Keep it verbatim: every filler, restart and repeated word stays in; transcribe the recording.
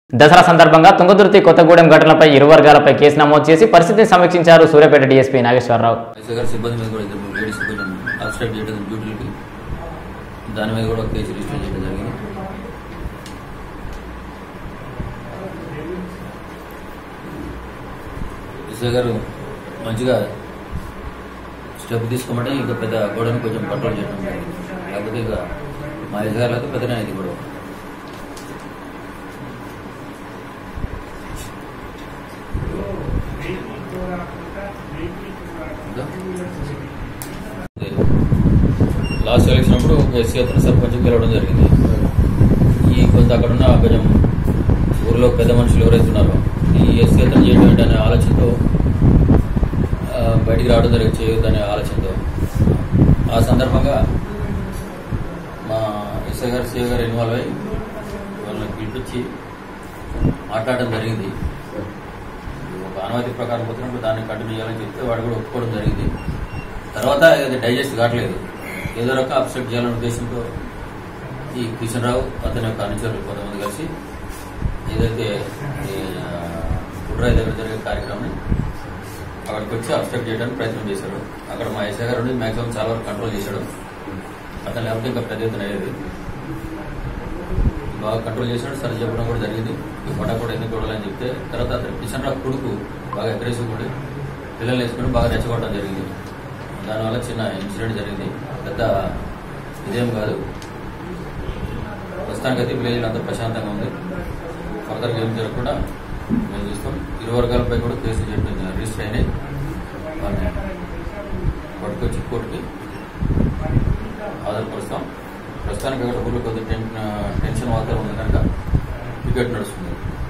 దసరా సందర్భంగా తుంగతుర్తి కొత్తగూడెం ఘటనలపై ఇరు వర్గాలపై కేసు నమోదు చేసి పరిస్థితిని సమీక్షించారు సూర్యాపేట డీఎస్పీ నాగేశ్వరరావు. దాని మీద కూడా కేసు రిజిస్టర్ చేయడం జరిగింది. ఎస్ఐ గారు మంచిగా స్టెప్ తీసుకోమంటే ఇంకా పెద్ద గోడను కొంచెం కంట్రోల్ చేయడం జరిగింది. లేకపోతే ఇక మా ఎస్ఐ గారు పెద్దనే ఇది కూడా లాస్ట్ ఎలక్షన్ అప్పుడు ఒక ఎస్సీ అతను సర్పంచ్ గెలవడం జరిగింది. ఈ కొంత అక్కడ ఉన్న కొంచెం ఊరిలో పెద్ద మనుషులు ఎవరైతే ఉన్నారో ఈ ఎస్సీ అతను చేయడం అనే ఆలోచనతో బయటికి రావడం జరిగింది, చేయొద్దనే ఆలోచనతో. ఆ సందర్భంగా మా ఎస్ఐ గారు సిఐ గారు ఇన్వాల్వ్ అయ్యి వాళ్ళని పిలిపించి మాట్లాడడం జరిగింది. ఒక ఆనవాయితీ ప్రకారం పోతున్నప్పుడు దాన్ని కంటిన్యూ చేయాలని చెప్తే వాడు కూడా ఒప్పుకోవడం జరిగింది. తర్వాత అది డైజెస్ట్ కావట్లేదు, ఏదో రకం అప్సెట్ చేయాలనే ఉద్దేశంతో ఈ కిషన్ రావు అతని యొక్క అనుచరులు కొంతమంది కలిసి ఏదైతే కుట్రాయి దగ్గర జరిగే కార్యక్రమాన్ని అక్కడికి వచ్చి అబ్స్ట్రక్ట్ చేయడానికి ప్రయత్నం చేశాడు. అక్కడ మా ఎస్ఐ గారు ఉండి మ్యాక్సిమం చాలా వరకు కంట్రోల్ చేశాడు. అతను లేకపోతే ఇంకా పెద్ద ఎత్తున అయ్యేది. బాగా కంట్రోల్ చేశాడు. సరే చెప్పడం కూడా జరిగింది. ఈ పంట కూడా ఎందుకు చూడాలని చెప్తే తర్వాత అతను కిషన్ రావు కొడుకు బాగా అగ్రెసివ్ ఉండి పిల్లల్ని వేసుకుని బాగా రెచ్చగొట్టడం జరిగింది. దానివల్ల చిన్న ఇన్సిడెంట్ జరిగింది. పెద్ద ఇదేం కాదు. ప్రస్తుతానికి అయితే విలేజ్ అంతా ప్రశాంతంగా ఉంది. ఫర్దర్గా ఏం జరగకుండా మేము చూస్తాం. ఇరు వర్గాలపై కూడా కేసు రిజిస్టర్ అయినాయి. వాళ్ళని పట్టుకొచ్చి కోర్టుకి ఆధారపరుస్తాం. ప్రస్తుతానికి అక్కడ ఊళ్ళో కొద్దిగా టెన్షన్ వాతావరణం ఉంది కనుక టికెట్ నడుస్తుంది.